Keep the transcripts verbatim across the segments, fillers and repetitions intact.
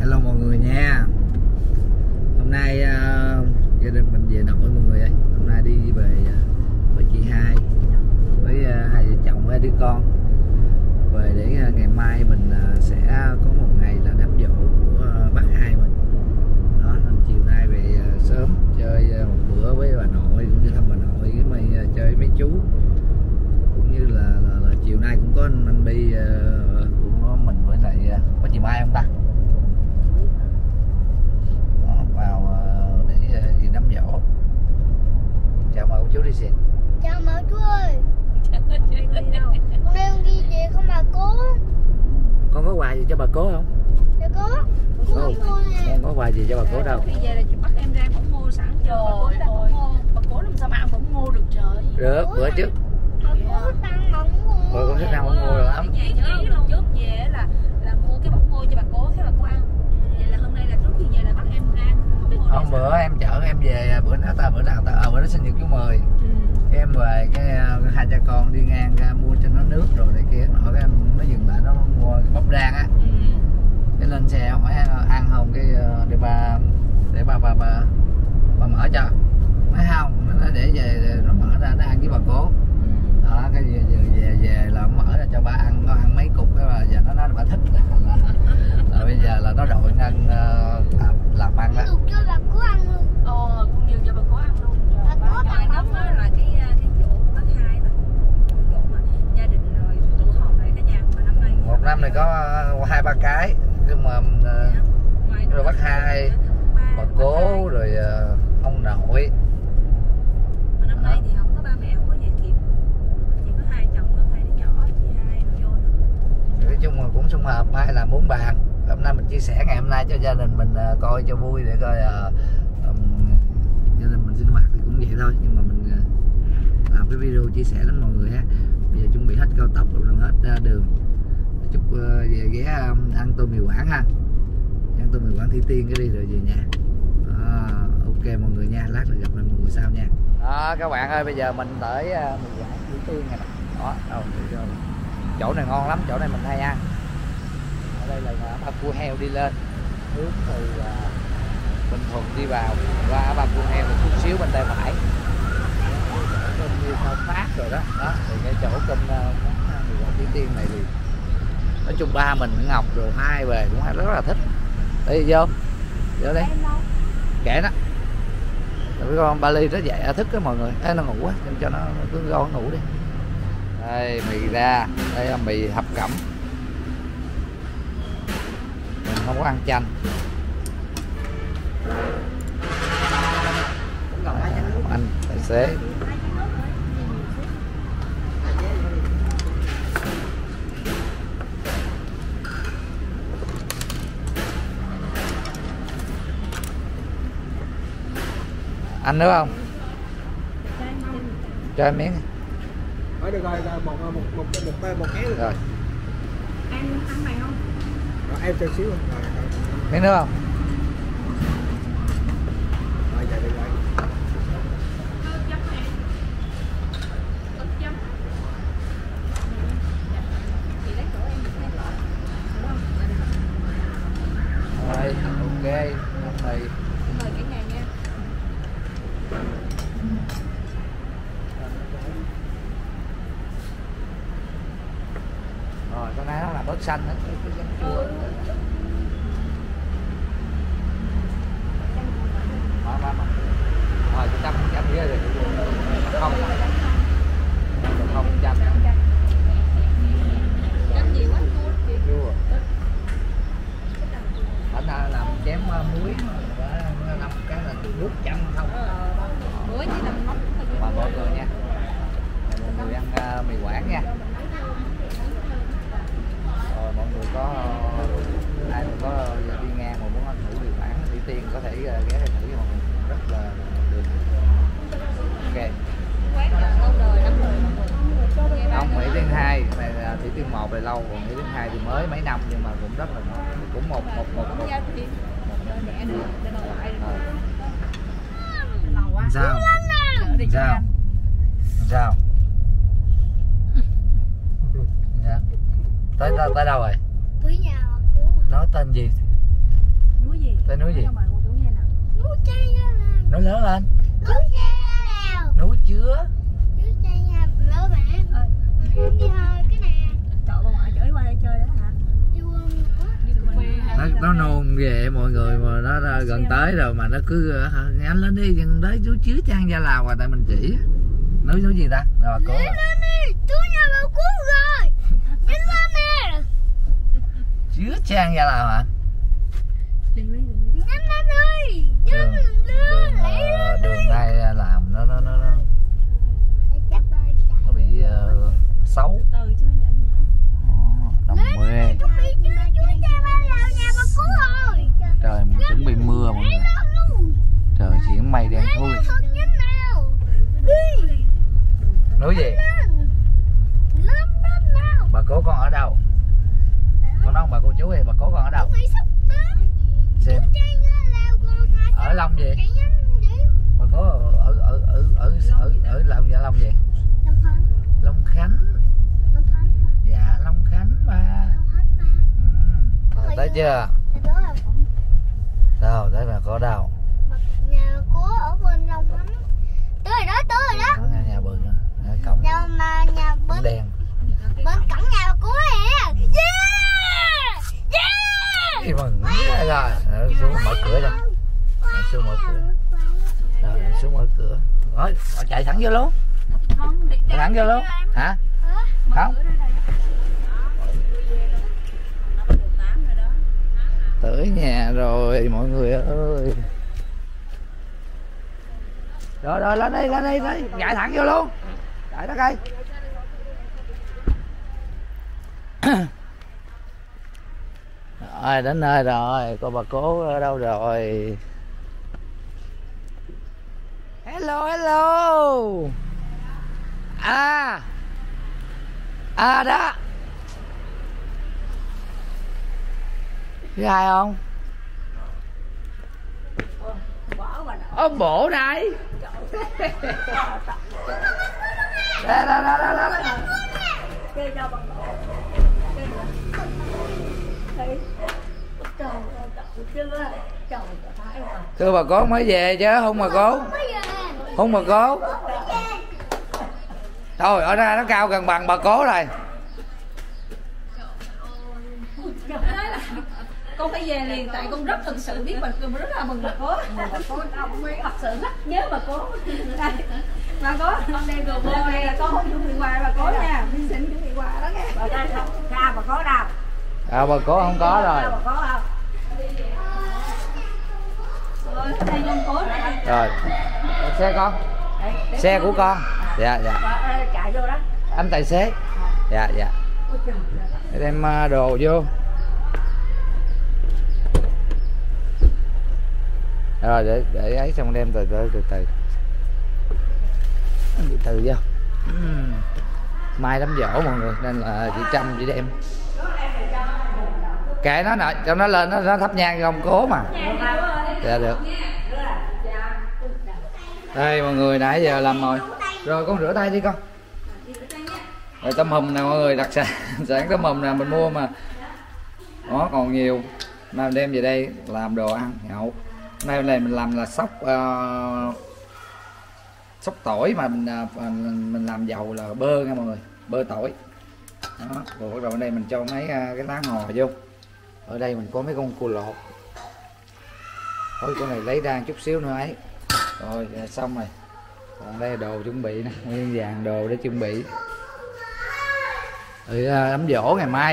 Hello mọi người nha. Hôm nay uh, gia đình mình về nội mọi người ơi. Hôm nay đi về uh, với chị hai, với uh, hai vợ chồng với đứa con về để uh, ngày mai mình uh, sẽ có một ngày là đám giỗ của uh, bác hai mình. Đó, nên chiều nay về uh, sớm chơi uh, một bữa với bà nội cũng như thăm bà nội với mấy uh, chơi mấy chú, cũng như là, là, là chiều nay cũng có anh, anh Bi uh, của mình với lại uh, có chị Mai không ta? Vào để đi đám giỗ. Chào mời chú đi xin. Chào mời chú ơi. Con đang đi về không bà cố. Con có quà gì cho bà cố không? Dạ có. Không, con có quà gì cho bà cố đâu. Đi về là chị bắt em ra bỏng ngô sẵn cho bà cố, đang bỏng ngô. Bà cố làm sao mà ăn bỏng ngô được trời. Được, bữa trước. Bà cố tăng bỏng ngô. Rồi con thích ăn bỏng ngô rồi lắm. Vậy ý lần trước về là là mua cái bỏng ngô cho bà cố, thế bà cố ăn. Vậy là hôm nay là trước khi về là bắt em ra bỏng ngô. Hôm bữa em chở em về, bữa nào ta bữa nào ta ở bữa đó sinh nhật chú mười. Ừ. Cái em về cái hai cha con đi ngang ra mua cho nó nước rồi để kia nọ, cái em nó dừng lại nó mua cái bắp rang á. Ừ. Cái lên xe hỏi ăn không, cái để ba để ba ba ba bà mở cho. Nói không, nó để về nó mở ra nó ăn với bà cố. Đó, cái về về về là mở ra cho ba ăn, nó ăn mấy cục cái mà giờ nó nói bà thích là, là, là bây giờ là nó đội ngân uh, làm ăn đó. Cho bà cố ăn luôn. Ờ, cũng nhiều cho bà cố ăn luôn. Bà cố Bà ăn nói đó là cái cái dỗ của bác hai là cũng dỗ mà gia đình rồi tụ họp lại cả nhà mà năm nay. Một năm này có hai ba cái, nhưng mà uh, rồi bác hai, bà cố rồi uh, ông nội. Mà năm nay thì không có ba mẹ, không có về kịp, chỉ có hai chồng con, hai đứa nhỏ, chị hai rồi vô nữa. Nói chung là cũng sum họp mai là bốn bàn. Hôm nay mình chia sẻ ngày hôm nay cho gia đình mình uh, coi cho vui để coi uh, um, gia đình mình sinh hoạt thì cũng vậy thôi, nhưng mà mình uh, làm cái video chia sẻ đến mọi người ha. Bây giờ chuẩn bị hết cao tốc rồi, hết uh, đường. Chúc uh, về ghé um, ăn tô mì Quảng ha, ăn tô mì Quảng Thủy Tiên cái đi rồi về nhà. À, ok mọi người nha, lát nữa gặp lại mọi người sau nha. Đó các bạn ơi, bây giờ mình tới uh, mì Quảng Thủy Tiên này. Đó, đâu, chỗ này ngon lắm, chỗ này mình hay ăn. Ở đây là ba cua heo đi lên, hướng từ uh, Bình Thuận đi vào qua ba cua heo một chút xíu bên tay phải. Cơm như sao phát rồi đó. Đó, thì cái chỗ cơm uh, mì Quảng Thủy Tiên này thì nói chung ba mình Ngọc rồi hai về cũng rất là thích. Đi vô, vô đi, kệ nó. Rồi con ba ly nó dậy thức cái mọi người, Ê, nó ngủ quá, cho nó cứ ngon ngủ đi. Đây mì ra, đây là mì hấp cẩm. Mình không có ăn chanh. Anh tài xế. Anh nữa không? Cho em miếng. Hỏi được rồi, một một một một một một ké rồi. Anh ăn mày không? Rồi, em cho xíu. Rồi, miếng nữa không? rồi vậy được rồi. Rồi, ok, ăn mì. Mời cả nhà nha. Rồi, con này nó là bớt xanh hết cái cái chua. Mà mà mà. Rồi, trăm trăm kia rồi. Không. Không trăm. Chấm gì quá chua. Chua. Anh làm chém muối năm cái là nước chăm không. Muối chỉ làm nóng thôi. Mời mọi người nha. Mọi người ăn uh, mì Quảng nha. Rồi mọi người có ai mà có đi ngang mà muốn ăn thử mì Quảng Thủy Tiên có thể ghé đây thử mọi người, rất là được. Ok. Lâu đời lắm rồi. Không, Mỹ Tiên hai này là Thủy Tiên một này lâu, còn Mỹ Tiên hai thì mới mấy năm nhưng mà cũng rất là cũng một một một một. Sao? Sao? Sao? Tới tới đâu rồi? Tới nhà bà cố mà. Nói tên gì? Núi gì? Tên núi gì? Núi Chai Gia Lào. Nói lớn lên. Núi Chai Gia Lào. Núi Chứa. Núi Chai Gia Lào bạn. Ơi, Em đi hơi cái nè. trời bà ngoại chở qua đây chơi đó hả? Đi quên nữa. Đi từ quê hả? Nó, nó nôn về mọi người mà nó, nó gần tới rồi mà nó cứ hả, anh lên đi gần tới chú Chứa Trang Gia Lào rồi tại mình chỉ. Núi núi gì ta? Rồi cô. Lên đi, tôi nhà bà cứu rồi. Nhanh lên nè. Chứa Trang Gia Lào hả? Đừng đi, đừng đi. Nhanh lên đi. Đường, Nhanh đường, lên. Lẹ ờ, lên đường đi. đây làm nó nó nó nó, nó bị uh, xấu. Từ chứ nhỏ nhỏ. Đó, đồng quê. Chú đi chứ, chú Trang Gia Lào nhà bà cứu rồi. Trời mình chuẩn bị mưa mọi người. Trời chuyển mây đen thui. Nhanh nào. Đi. Núi gì? Lên. Lên lên nào. Bà cố con ở đâu? Con nói bà cô chú thì bà cố con ở đâu? Mày sắp đến. Xem. Chú Trang Gia Lào con hai. Ở Long gì? Chạy nhanh đi. Bà cố ở ở ở ở ở ở, ở Long Gia Long gì? Long Khánh. Long Khánh. Long Khánh mà. Dạ Long Khánh mà. Long Khánh mà. Ừ. Rồi, tới chưa? Thì đó là cũng Đâu, tới là có đâu? nhà cố ở bên Long Khánh. Tới rồi đó, tới rồi đó. Nó ngay nhà bự nữa. Ngay cổng Đâu mà nhà bên đèn. bên cổng nhà bà cố nè. Yeah! Yeah! Đi mừng rồi. Rồi xuống mở cửa cho. Rồi xuống mở cửa. Rồi xuống mở cửa. Rồi, chạy thẳng vô luôn. Không, đi Chạy thẳng vô luôn. Hả? Không. Tới nhà rồi mọi người ơi. Rồi rồi lên đi lên đi lên đi. Chạy thẳng vô luôn. Chạy đất ơi. Rồi đến nơi rồi. Cô bà cố ở đâu rồi? Hello hello. À. À đó. Biết ai không? Ông bổ này. Đây đây đây đây đây. Thưa bà cố mới về chứ không bà cố. Không bà cố. Thôi ở ra nó cao gần bằng bà cố rồi. Con phải về liền tại con rất thực sự biết bà, con rất là mừng bà cố. Bà cố thật sự rất nhớ bà cố. Đây, bà cố con đem đồ vô này là con không chuẩn bị quà bà cố nha. Minh Xịn chuẩn bị quà đó nghe. Bà ra không? Ra bà cố đâu? À bà cố không có rồi. Bà cố không? Rồi, đây con cố nữa. Rồi. Xe con. Xe của con. Dạ dạ. Chạy vô đó. Anh tài xế. Dạ dạ. Để đem đồ vô. Rồi để để ấy xong đem từ từ từ từ từ từ vô. Mai đám giỗ mọi người nên là chị Trâm chỉ đem kệ nó nè cho nó lên nó, nó thắp nhang không cố mà. Dạ được. Đây mọi người nãy giờ làm rồi. Rồi con rửa tay đi con. Rồi tôm hùm nè mọi người, đặc sản sản tôm hùm nè mình mua mà nó còn nhiều mà đem về đây làm đồ ăn nhậu. Nay này mình làm là sóc uh, sóc tỏi mà mình, uh, mình làm dầu là bơ nha mọi người, bơ tỏi đó. Rồi bắt đầu ở đây mình cho mấy uh, cái lá ngò vô. Ở đây mình có mấy con cua lột. Thôi con này lấy ra chút xíu nữa ấy. Rồi xong rồi. Còn đây là đồ chuẩn bị nè, nguyên vàng đồ để chuẩn bị. Rồi đám giỗ ngày mai.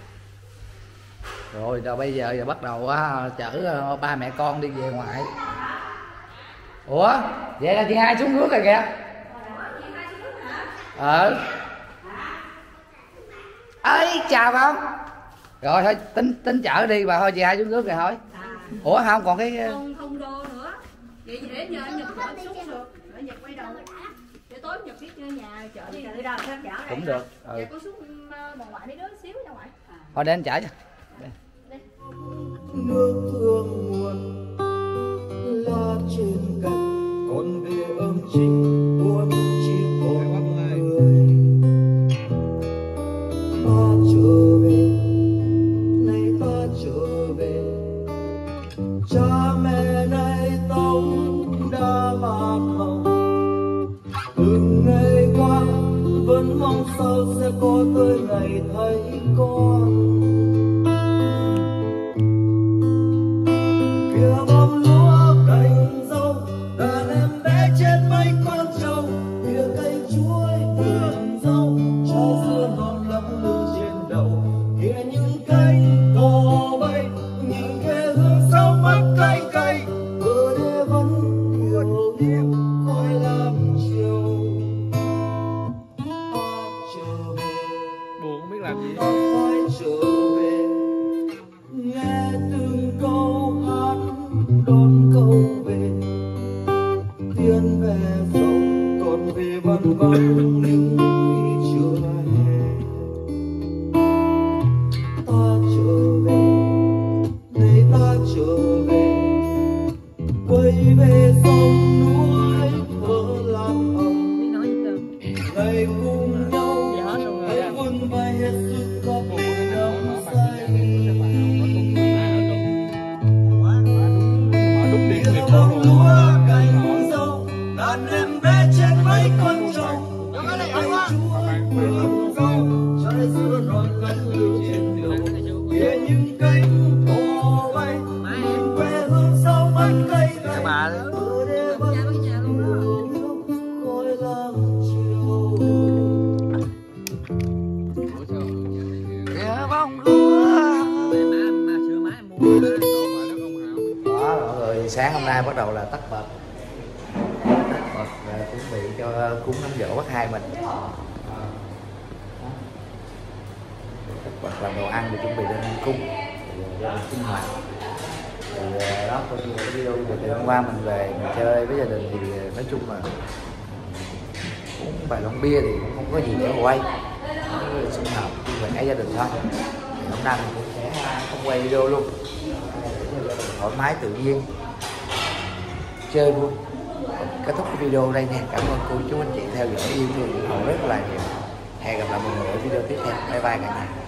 Rồi rồi bây giờ giờ bắt đầu á, chở ba mẹ con đi về ngoại. Ủa vậy là chị hai xuống nước rồi kìa. Ờ ấy chào con. Rồi thôi tính tính chở đi bà thôi, chị hai xuống nước rồi thôi. Ủa không còn cái Không không đô nữa. Vậy để nhờ anh Nhật chở xuống được. Ở Nhật quay đầu. Để tối Nhật biết chơi nhà chở đi từ đâu chở đây. cũng được. Ừ. Vậy con xuống bà ngoại mấy đứa xíu nha ngoại. Thôi để anh chở cho. Nước thương nguồn lá trên cành còn về âm trinh buồn chỉ có người ta trở về này ta trở về cha mẹ nay tống đã bạc màu, từng ngày qua vẫn mong sao sẽ có tới ngày thấy con. Kia bom lúa cành dâu, đàn em bé trên mấy con trâu, kia cây chuối vườn dâu, trái dưa non lấp lư trên đầu. Kia những cánh cò bay, nhìn kia hương sau mắt cay cay, bờ đê vẫn điều điệp khói lam chiều. Trở về, buồn không biết làm gì. phải trở về, nghe từng câu hát đón câu về, tiên về sông còn về vân vân những khi chưa hè. Ta trở về, này ta trở về, quay về sông núi thơ lan hồng. Ngày cùng nhau hãy vun vai hết sức khóc đắm say. Kia bông lúa cành dâu, đàn em bé trên mấy con trâu, cây chuối vườn dâu, trái dưa non lấp lư trên đường. Kia những cánh cò bay, nhìn quê hương sau mắt cây cay, bờ đê vẫn điều điệp khói lam chiều. Kia bông lúa. Đó mọi người, sáng hôm nay bắt đầu là tất bật tất bật và chuẩn bị cho cúng đám giỗ bác hai mình. Tất bật làm đồ ăn để chuẩn bị lên cung để sinh hoạt. Thì đó coi như cái video về từ hôm qua mình về mình chơi với gia đình thì nói chung là uống vài lon bia thì cũng không có gì để quay, sinh hoạt vui vẻ gia đình thôi. Thì hôm nay mình cũng sẽ không quay video luôn, thoải mái tự nhiên chơi vui. Kết thúc cái video đây nha. Cảm ơn cô chú anh chị theo dõi yêu thương ủng hộ rất là nhiều. Hẹn gặp lại mọi người ở video tiếp theo. Bye bye cả nhà.